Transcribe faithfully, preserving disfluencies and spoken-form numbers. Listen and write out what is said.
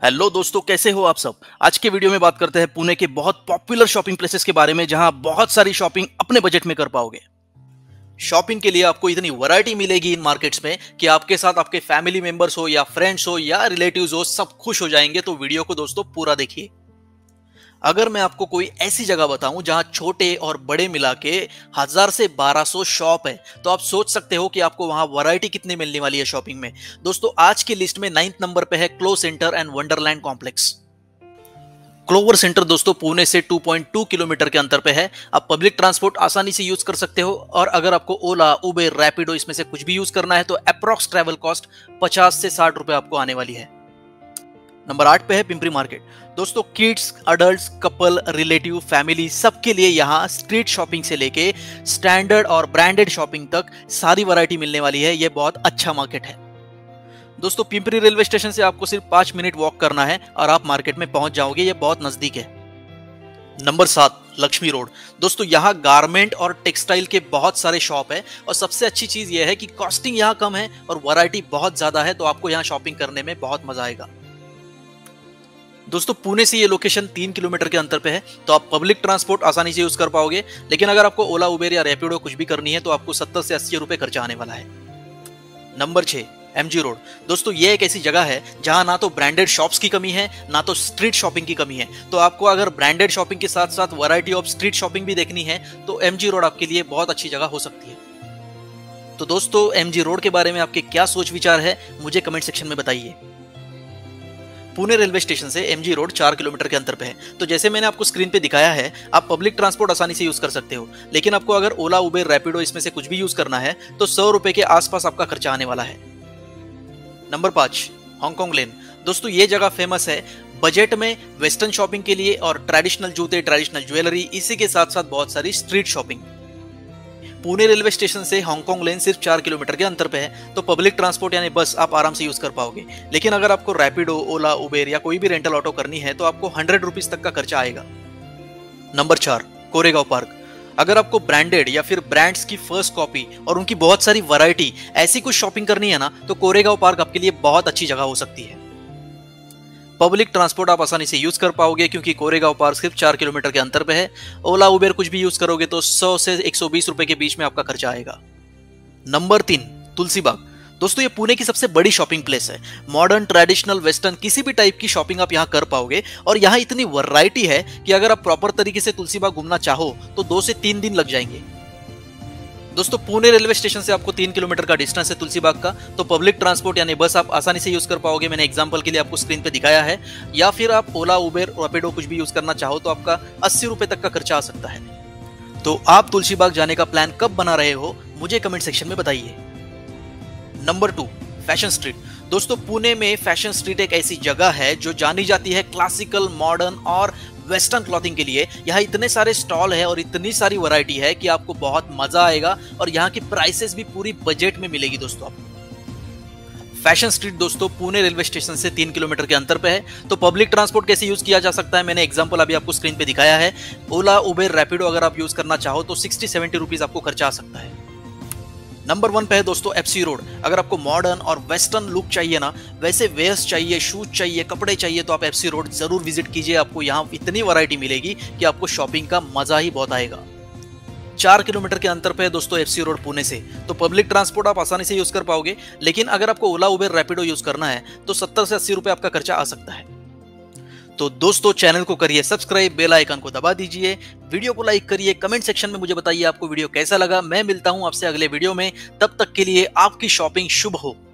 Hello दोस्तों, कैसे हो आप सब। आज के वीडियो में बात करते हैं पुणे के बहुत पॉपुलर शॉपिंग प्लेसेस के बारे में, जहां आप बहुत सारी शॉपिंग अपने बजट में कर पाओगे। शॉपिंग के लिए आपको इतनी वैरायटी मिलेगी इन मार्केट्स में कि आपके साथ आपके फैमिली मेंबर्स हो या फ्रेंड्स हो या रिलेटिव्स हो, सब खुश हो जाएंगे। तो वीडियो को दोस्तों पूरा देखिए। अगर मैं आपको कोई ऐसी जगह बताऊं जहां छोटे और बड़े मिला के हजार से बारह सौ शॉप है, तो आप सोच सकते हो कि आपको वहां वैरायटी कितनी मिलने वाली है शॉपिंग में। दोस्तों, आज की लिस्ट में नाइन्थ नंबर पे है क्लो centre and wonderland complex. Clover centre दोस्तों पुणे से दो पॉइंट दो किलोमीटर के अंतर पे है। आप पब्लिक ट्रांसपोर्ट आसानी से यूज कर सकते हो, और अगर आपको ओला, उबेर, रैपिडो इसमें से कुछ भी यूज करना है तो अप्रॉक्स ट्रैवल कॉस्ट पचास से साठ रुपए आपको आने वाली है। नंबर आठ पे है पिंपरी मार्केट। दोस्तों, kids, adults, couple, relative, family, सबके लिए यहाँ स्ट्रीट शॉपिंग से लेके स्टैंडर्ड और ब्रांडेड शॉपिंग तक सारी वैरायटी मिलने वाली है। ये बहुत अच्छा मार्केट है। दोस्तों, पिंपरी रेलवे स्टेशन से आपको सिर्फ पांच मिनट वॉक करना है और आप मार्केट में पहुंच जाओगे। ये बहुत नजदीक है। नंबर सात, लक्ष्मी रोड। दोस्तों, यहाँ गारमेंट और टेक्सटाइल के बहुत सारे शॉप है, और सबसे अच्छी चीज यह है कि कॉस्टिंग यहाँ कम है और वैरायटी बहुत ज्यादा है, तो आपको यहाँ शॉपिंग करने में बहुत मजा आएगा। दोस्तों, पुणे से ये लोकेशन तीन किलोमीटर के अंतर पे है, तो आप पब्लिक ट्रांसपोर्ट आसानी से यूज कर पाओगे। लेकिन अगर आपको ओला, उबेर या रैपिडो कुछ भी करनी है तो आपको सत्तर से अस्सी रुपए खर्चा आने वाला है। नंबर छह, एमजी रोड। दोस्तों, ये एक ऐसी जगह है जहां ना तो ब्रांडेड शॉप्स की कमी है, ना तो स्ट्रीट शॉपिंग की कमी है। तो आपको अगर ब्रांडेड शॉपिंग के साथ साथ वैरायटी ऑफ स्ट्रीट शॉपिंग भी देखनी है तो एमजी रोड आपके लिए बहुत अच्छी जगह हो सकती है। तो दोस्तों, एमजी रोड के बारे में आपके क्या सोच विचार है, मुझे कमेंट सेक्शन में बताइए। पुणे रेलवे स्टेशन से एमजी रोड चार किलोमीटर के अंतर पे है। तो जैसे मैंने आपको स्क्रीन पे दिखाया है, आप पब्लिक ट्रांसपोर्ट आसानी से यूज कर सकते हो। लेकिन आपको अगर ओला, उबेर, रैपिडो इसमें से कुछ भी यूज करना है तो सौ रुपए के आसपास आपका खर्चा आने वाला है। नंबर पांच, हांगकांग लेन। दोस्तों, ये जगह फेमस है बजट में वेस्टर्न शॉपिंग के लिए और ट्रेडिशनल जूते, ट्रेडिशनल ज्वेलरी, इसी के साथ साथ बहुत सारी street shopping. Pune railway station से हांगकांग लेन सिर्फ चार किलोमीटर के अंतर पे है, तो पब्लिक ट्रांसपोर्ट यानी बस आप आराम से यूज कर पाओगे। लेकिन अगर आपको रैपिडो, ओला, उबेर या कोई भी रेंटल ऑटो करनी है तो आपको हंड्रेड रुपीज तक का खर्चा आएगा। नंबर चार, कोरेगांव पार्क। अगर आपको ब्रांडेड या फिर ब्रांड्स की फर्स्ट कॉपी और उनकी बहुत सारी वैरायटी ऐसी कुछ शॉपिंग करनी है ना, तो कोरेगांव पार्क आपके लिए बहुत अच्छी जगह हो सकती है। पब्लिक ट्रांसपोर्ट आप आसानी से यूज कर पाओगे क्योंकि कोरेगांव पार्क सिर्फ चार किलोमीटर के अंतर पे है। ओला, उबेर कुछ भी यूज करोगे तो सौ से एक सौ बीस रुपए के बीच में आपका खर्चा आएगा। नंबर तीन, तुलसी बाग। दोस्तों, ये पुणे की सबसे बड़ी शॉपिंग प्लेस है। मॉडर्न, ट्रेडिशनल, वेस्टर्न किसी भी टाइप की शॉपिंग आप यहाँ कर पाओगे, और यहाँ इतनी वैरायटी है कि अगर आप प्रॉपर तरीके से तुलसी बाग घूमना चाहो तो दो से तीन दिन लग जाएंगे। दोस्तों, पुणे रेलवे स्टेशन से आपको तीन किलोमीटर का डिस्टेंस है तुलसी बाग का, तो पब्लिक ट्रांसपोर्ट यानी बस आप आसानी से यूज कर पाओगे। मैंने एग्जांपल के लिए आपको स्क्रीन पे दिखाया है। या फिर आप ओला, उबेर, रैपिडो कुछ भी यूज करना चाहो तो आपका अस्सी रुपए तक का खर्चा आ सकता है। तो आप तुलसी बाग जाने का प्लान कब बना रहे हो, मुझे कमेंट सेक्शन में बताइए। Number two, fashion street. दोस्तों, पुणे में फैशन स्ट्रीट एक ऐसी जगह है जो जानी जाती है क्लासिकल, मॉडर्न और वेस्टर्न क्लॉथिंग के लिए। यहाँ इतने सारे स्टॉल है और इतनी सारी वैरायटी है कि आपको बहुत मजा आएगा, और यहाँ की प्राइसेस भी पूरी बजट में मिलेगी। दोस्तों, आपको फैशन स्ट्रीट दोस्तों पुणे रेलवे स्टेशन से तीन किलोमीटर के अंतर पे है। तो पब्लिक ट्रांसपोर्ट कैसे यूज किया जा सकता है, मैंने एग्जांपल अभी आपको स्क्रीन पे दिखाया है। ओला, उबेर, रैपिडो अगर आप यूज करना चाहो तो सिक्सटी सेवेंटी रुपीज आपको खर्चा आ सकता है। नंबर वन पे है दोस्तों एफसी रोड। अगर आपको मॉडर्न और वेस्टर्न लुक चाहिए ना, वैसे वेयर्स चाहिए, शूज चाहिए, कपड़े चाहिए, तो आप एफसी रोड जरूर विजिट कीजिए। आपको यहाँ इतनी वैरायटी मिलेगी कि आपको शॉपिंग का मजा ही बहुत आएगा। चार किलोमीटर के अंतर पे है दोस्तों एफसी रोड पुणे से, तो पब्लिक ट्रांसपोर्ट आप आसानी से यूज कर पाओगे। लेकिन अगर आपको ओला, उबेर, रैपिडो यूज करना है तो सत्तर से अस्सी रुपए आपका खर्चा आ सकता है। तो दोस्तों, चैनल को करिए सब्सक्राइब, बेल आइकन को दबा दीजिए, वीडियो को लाइक करिए, कमेंट सेक्शन में मुझे बताइए आपको वीडियो कैसा लगा। मैं मिलता हूं आपसे अगले वीडियो में, तब तक के लिए आपकी शॉपिंग शुभ हो।